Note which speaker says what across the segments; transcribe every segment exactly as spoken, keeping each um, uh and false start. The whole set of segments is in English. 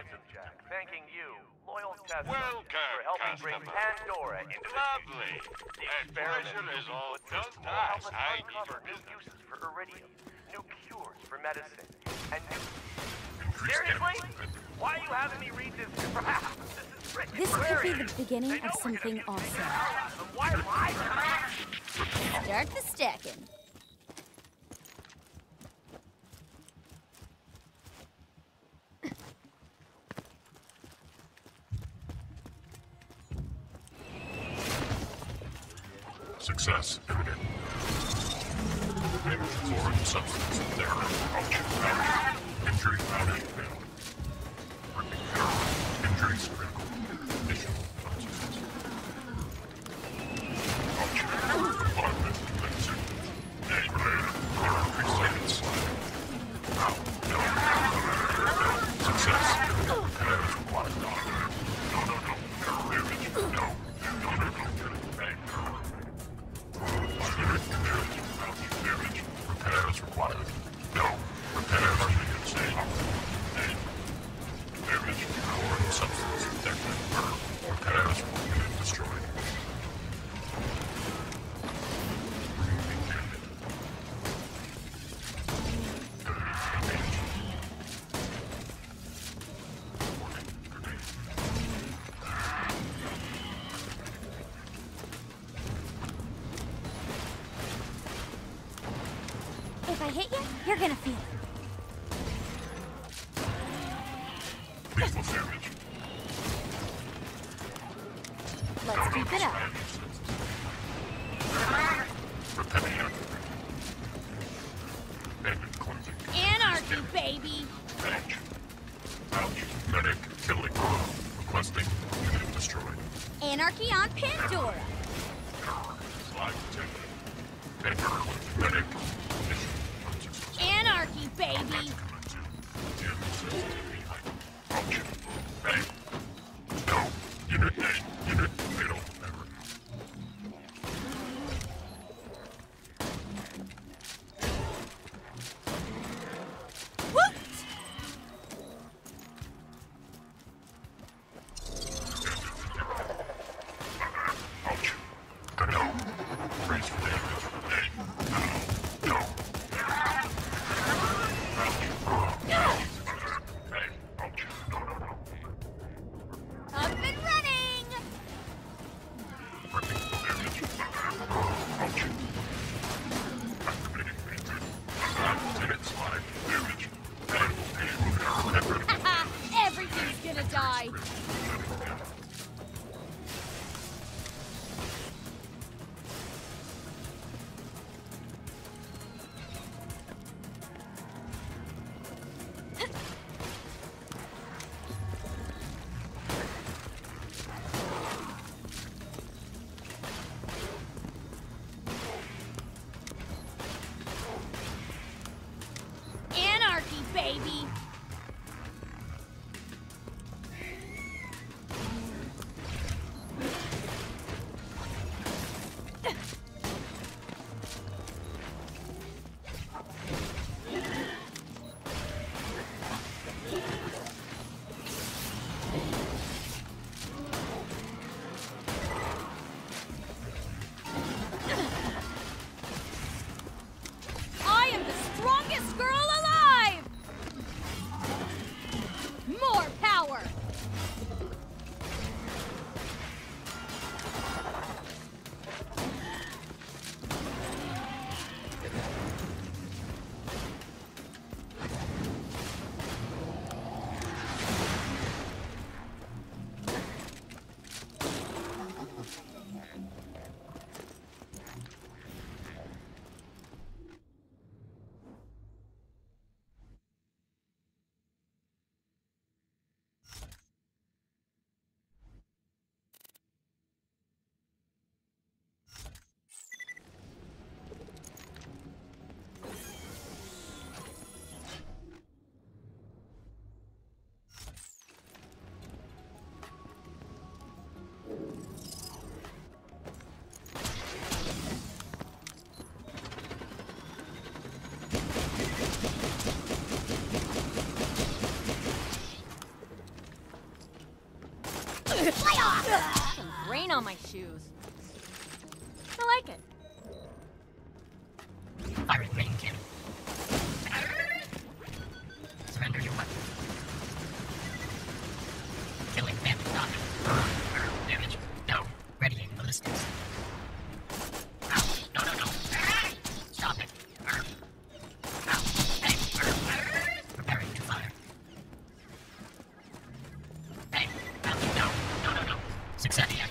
Speaker 1: Handsome Jack, thanking you, loyal tester,
Speaker 2: Welcome,
Speaker 1: for helping bring
Speaker 2: customer.
Speaker 1: Pandora into
Speaker 2: Lovely.
Speaker 1: the
Speaker 2: And
Speaker 1: experiment.
Speaker 2: pleasure is all
Speaker 1: Will
Speaker 2: just
Speaker 1: help
Speaker 2: nice.
Speaker 1: us
Speaker 2: I need
Speaker 1: uncover
Speaker 2: your
Speaker 1: new
Speaker 2: business.
Speaker 1: uses for iridium, new cures for medicine, and new...
Speaker 3: Increase
Speaker 1: Seriously?
Speaker 3: damage.
Speaker 1: Why are you having me read this crap? This is freaking
Speaker 4: This could be
Speaker 1: hilarious.
Speaker 4: the beginning
Speaker 1: They know
Speaker 4: of
Speaker 1: we're gonna
Speaker 4: something
Speaker 1: be taking
Speaker 4: awesome.
Speaker 1: it out, but why am I?
Speaker 4: Start the stacking.
Speaker 3: Success evident. Damage foreign substance there. Ouch. Ouch. Injury mounted failed. Ripping error. Injuries critical. Additional consequences. Ouch. Alignment commencing. Name related. Error excited slide. Ow. No. No. Success evident. Repairs required. No. No, no, no. Error damage. No. No, no, no. Bang. Error. Damage. Repairs required. No. Repairs needed. Stay. Name. Damage. Foreign substance detected. Repairs unit destroyed. Removing bandit. Damage. Warning. Grenade.
Speaker 4: If I hit you, you're gonna feel it.
Speaker 3: Lethal damage.
Speaker 4: Let's keep it up.
Speaker 3: Repelling. Bandit cleansing.
Speaker 4: Anarchy, baby!
Speaker 3: Edge. Ouch. Medic. Killing. Requesting. Unit destroyed.
Speaker 4: Anarchy on Pandora!
Speaker 3: Error. Slide detected. Bandit. Medic. Mission. Unsuccessful.
Speaker 4: Anarchy, baby!
Speaker 3: Commencing. Damage system behind. Ouch. Bang. No. Unit name. Unit fatal error.
Speaker 4: What?
Speaker 3: Ouch. No. Raise for damage. Hey. No. No. Ouch. No. Hey. Ouch. No, no, no.
Speaker 4: Up and running!
Speaker 3: Ripping damage. Ouch. Activating maintenance. Lieutenant slide. Damage. Valuable pain. Critical.
Speaker 4: Haha! Everything's gonna die! Anarchy, baby! Fly off! Some rain on my shoes. I like it.
Speaker 2: Firing rain cannon. Surrender your weapon. Killing bandit doctor. Damage. No. Readying ballistics. Ow. No, no, no. Stop it. Ow. Hey. Preparing to fire. Hey. Ow. No. No, no, no. Success activated.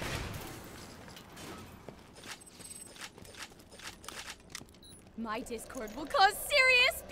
Speaker 4: My Discord will cause serious